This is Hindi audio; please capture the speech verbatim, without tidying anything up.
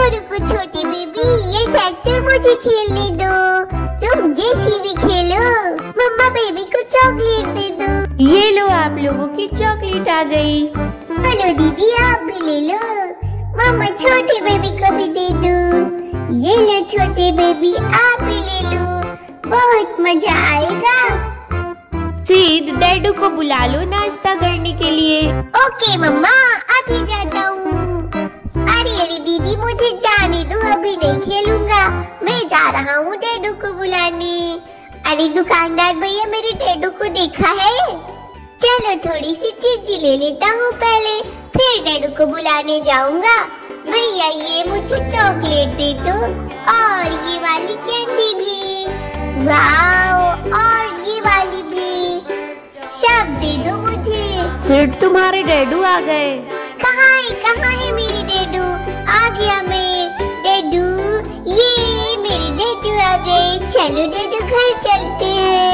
रुको छोटी बेबी, ये ट्रैक्टर मुझे खेलने दो। तुम जेसीबी खेलो, मम्मा बेबी को चॉकलेट दे दो। ये लो, आप लोगों की चॉकलेट आ गई। हेलो दीदी, आप भी ले लो। मम्मा छोटे बेबी को भी दे दो। ये लो छोटे बेबी, आप भी ले लो, बहुत मजा आएगा। सिड, डैडू को बुला लो नाश्ता करने के लिए। ओके मम्मा, अभी जाता हूँ। अरे अरे दीदी, मुझे जाने दो, अभी नहीं खेलूंगा, मैं जा रहा हूँ डैडू को बुलाने। अरे दुकानदार भैया, मेरे डैडू को देखा है? चलो थोड़ी सी चीज़ ले लेता हूँ पहले, फिर डैडू को बुलाने जाऊंगा। भैया ये मुझे चॉकलेट दे दो, और ये वाली कैंडी भी, वाओ, और ये वाली भी, सब दे दो मुझे। सिड, तुम्हारे डैडू आ गए। कहाँ है कहाँ है मेरे डैडू? आ गया मैं। डैडू, ये मेरे डैडू आ गए। चलो डैडू, घर चलते हैं।